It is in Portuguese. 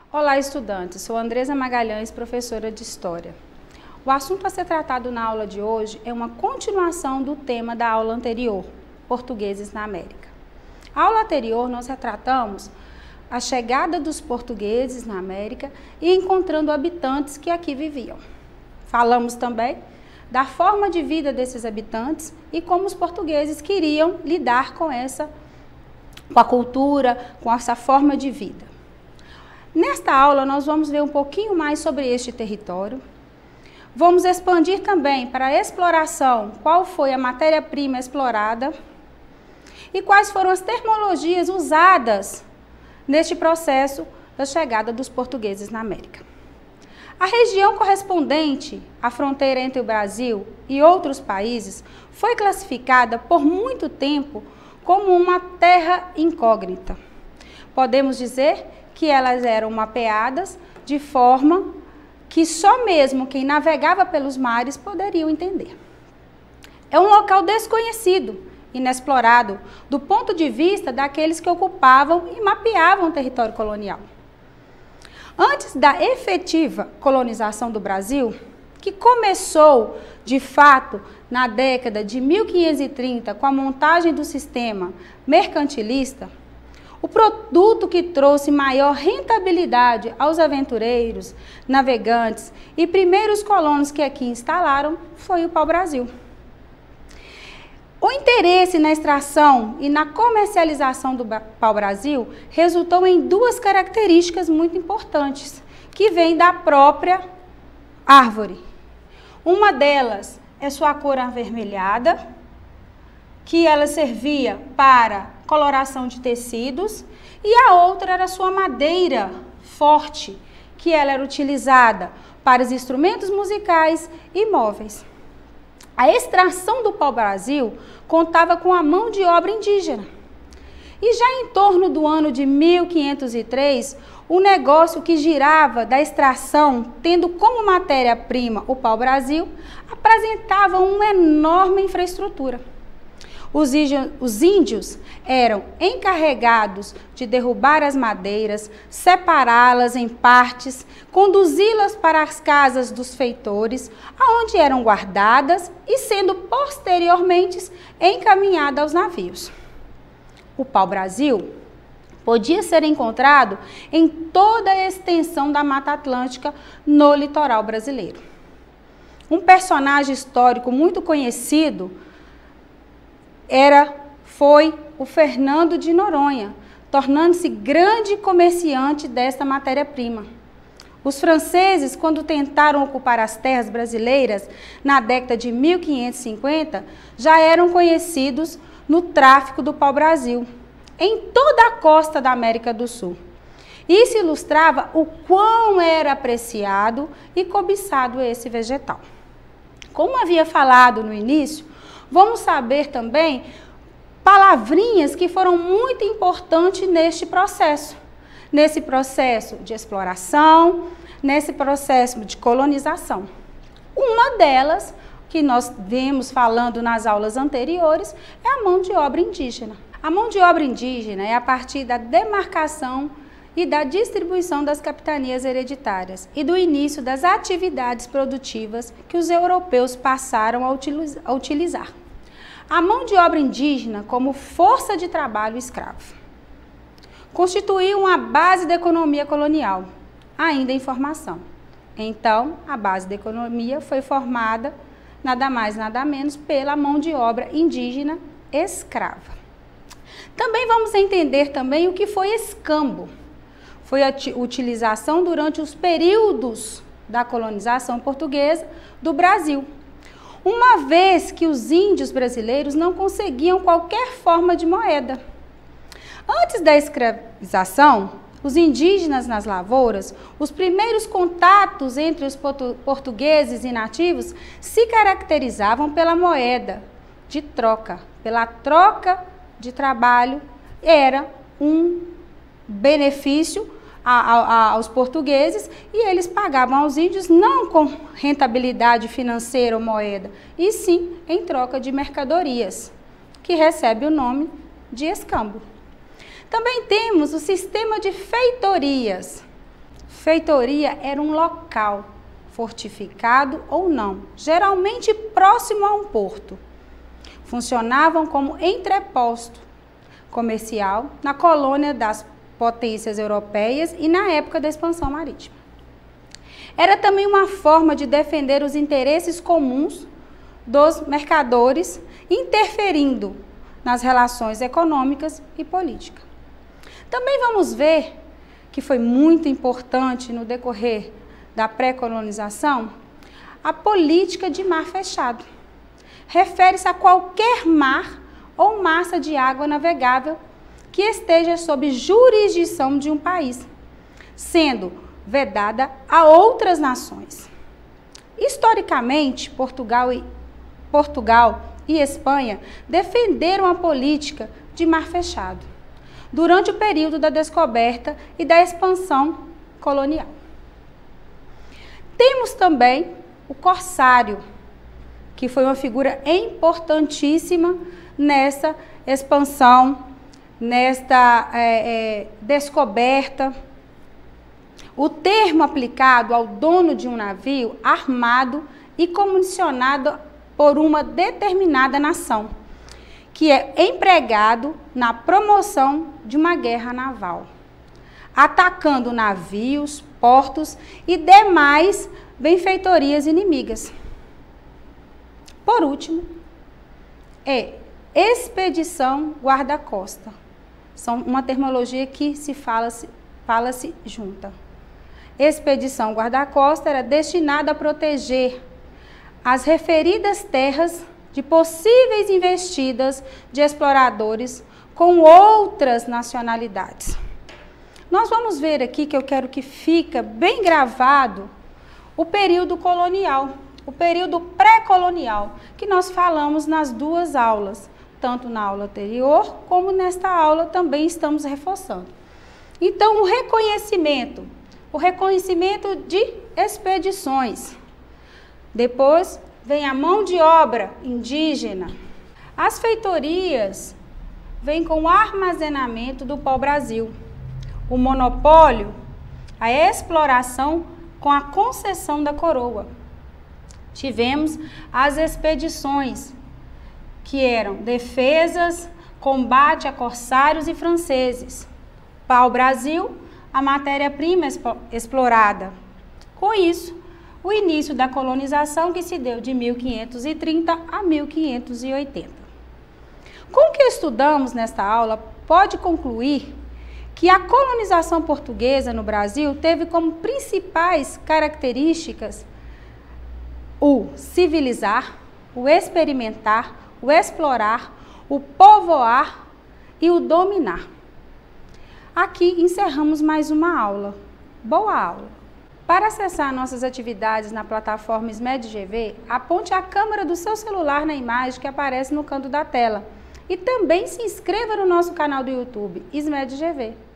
Olá, estudantes. Sou Andresa Magalhães, professora de História. O assunto a ser tratado na aula de hoje é uma continuação do tema da aula anterior, Portugueses na América. A aula anterior nós retratamos a chegada dos portugueses na América e encontrando habitantes que aqui viviam. Falamos também da forma de vida desses habitantes e como os portugueses queriam lidar com a cultura, com essa forma de vida. Nesta aula nós vamos ver um pouquinho mais sobre este território. Vamos expandir também para a exploração, qual foi a matéria-prima explorada e quais foram as terminologias usadas neste processo da chegada dos portugueses na América. A região correspondente à fronteira entre o Brasil e outros países foi classificada por muito tempo como uma terra incógnita. Podemos dizer que elas eram mapeadas de forma que só mesmo quem navegava pelos mares poderiam entender. É um local desconhecido, inexplorado, do ponto de vista daqueles que ocupavam e mapeavam o território colonial. Antes da efetiva colonização do Brasil, que começou, de fato, na década de 1530, com a montagem do sistema mercantilista, o produto que trouxe maior rentabilidade aos aventureiros, navegantes e primeiros colonos que aqui instalaram foi o pau-brasil. O interesse na extração e na comercialização do pau-brasil resultou em duas características muito importantes, que vêm da própria árvore. Uma delas é sua cor avermelhada, que ela servia para coloração de tecidos, e a outra era sua madeira forte, que ela era utilizada para os instrumentos musicais e móveis. A extração do pau-brasil contava com a mão de obra indígena. E já em torno do ano de 1503, o negócio que girava da extração, tendo como matéria-prima o pau-brasil, apresentava uma enorme infraestrutura. Os índios eram encarregados de derrubar as madeiras, separá-las em partes, conduzi-las para as casas dos feitores, aonde eram guardadas e sendo posteriormente encaminhadas aos navios. O pau-brasil podia ser encontrado em toda a extensão da Mata Atlântica no litoral brasileiro. Um personagem histórico muito conhecido foi o Fernando de Noronha, tornando-se grande comerciante desta matéria-prima. Os franceses, quando tentaram ocupar as terras brasileiras na década de 1550, já eram conhecidos no tráfico do pau-brasil, em toda a costa da América do Sul. Isso ilustrava o quão era apreciado e cobiçado esse vegetal. Como havia falado no início, vamos saber também palavrinhas que foram muito importantes neste processo de exploração, nesse processo de colonização. Uma delas, que nós vemos falando nas aulas anteriores, é a mão de obra indígena. A mão de obra indígena é a partir da demarcação e da distribuição das capitanias hereditárias e do início das atividades produtivas que os europeus passaram a utilizar. A mão de obra indígena como força de trabalho escravo constituiu uma base da economia colonial, ainda em formação. Então, a base da economia foi formada, nada mais, nada menos, pela mão de obra indígena escrava. Também vamos entender também o que foi escambo. Foi a utilização durante os períodos da colonização portuguesa do Brasil, uma vez que os índios brasileiros não conseguiam qualquer forma de moeda. Antes da escravização, os indígenas nas lavouras, os primeiros contatos entre os portugueses e nativos se caracterizavam pela moeda de troca, pela troca de trabalho, era um benefício aos portugueses e eles pagavam aos índios não com rentabilidade financeira ou moeda, e sim em troca de mercadorias, que recebe o nome de escambo. Também temos o sistema de feitorias. Feitoria era um local fortificado ou não, geralmente próximo a um porto. Funcionavam como entreposto comercial na colônia das potências europeias e na época da expansão marítima. Era também uma forma de defender os interesses comuns dos mercadores, interferindo nas relações econômicas e políticas. Também vamos ver que foi muito importante no decorrer da pré-colonização a política de mar fechado. Refere-se a qualquer mar ou massa de água navegável que esteja sob jurisdição de um país, sendo vedada a outras nações. Historicamente, Portugal e Espanha defenderam a política de mar fechado durante o período da descoberta e da expansão colonial. Temos também o corsário, que foi uma figura importantíssima nessa expansão, nesta descoberta. O termo aplicado ao dono de um navio armado e comissionado por uma determinada nação, que é empregado na promoção de uma guerra naval, atacando navios, portos e demais benfeitorias inimigas. Por último, expedição guarda-costa. São uma terminologia que fala-se junta. Expedição guarda-costa era destinada a proteger as referidas terras de possíveis investidas de exploradores com outras nacionalidades. Nós vamos ver aqui, que eu quero que fique bem gravado, o período colonial, o período pré-colonial, que nós falamos nas duas aulas, tanto na aula anterior como nesta aula também estamos reforçando. Então, o reconhecimento de expedições. Depois vem a mão de obra indígena. As feitorias vêm com o armazenamento do pau-brasil, o monopólio, a exploração com a concessão da coroa. Tivemos as expedições, que eram defesas, combate a corsários e franceses. Pau-brasil, a matéria-prima explorada. Com isso, o início da colonização, que se deu de 1530 a 1580. Com o que estudamos nesta aula, pode concluir que a colonização portuguesa no Brasil teve como principais características o civilizar, o experimentar, o explorar, o povoar e o dominar. Aqui encerramos mais uma aula. Boa aula! Para acessar nossas atividades na plataforma SMED-GV, aponte a câmera do seu celular na imagem que aparece no canto da tela. E também se inscreva no nosso canal do YouTube, SMED-GV.